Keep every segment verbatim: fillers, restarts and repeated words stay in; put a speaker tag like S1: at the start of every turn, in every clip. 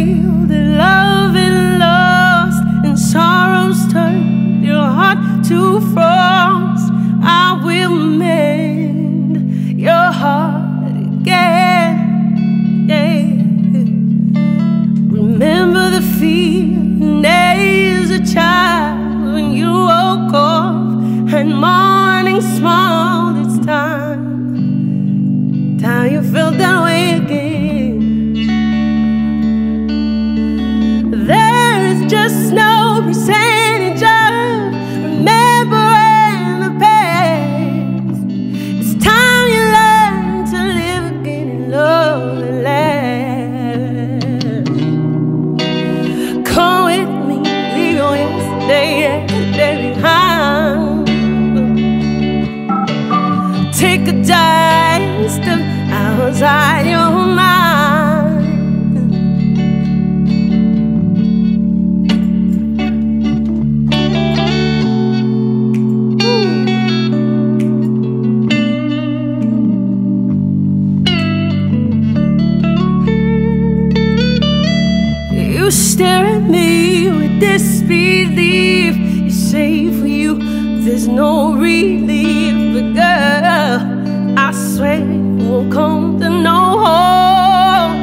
S1: feel that love is lost and sorrows turn your heart to frost, I will mend your heart again. Yeah. Remember the feeling days as a child when you woke up and morning smiled. It's time, time you felt that way again. There's just no percentage of remembering the past. It's time you learn to live again in love and last. Come with me, leave your yesterday, yesterday behind. Take a giant step outside your mind. You stare at me with disbelief. You say for you there's no relief, but girl, I swear you won't come to no home.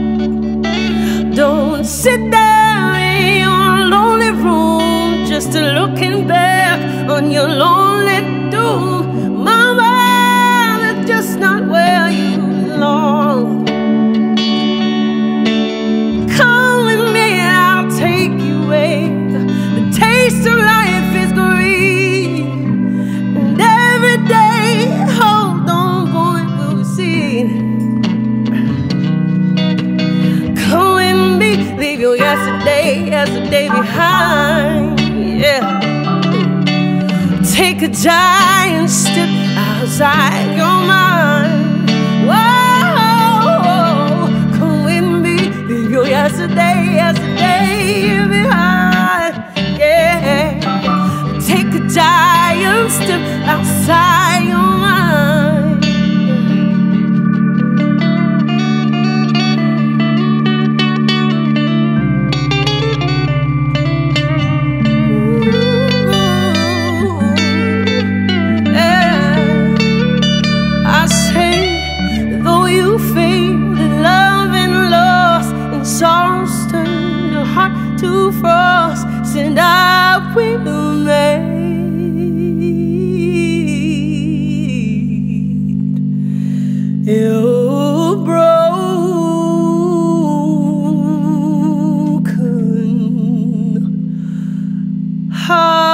S1: Don't sit there in your lonely room just looking back on your lonely doom. Mama, that's just not where you belong. Come with me, I'll take you away. The taste of life is green, and every day, hold on, boy, we'll see. Come with me, leave your yesterday, yesterday behind. Yeah. Take a giant step outside your mind. Whoa, come with me, leave your yesterday, yesterday behind. Yeah. Take a giant step outside your mind. To frost, and I will mend your broken heart.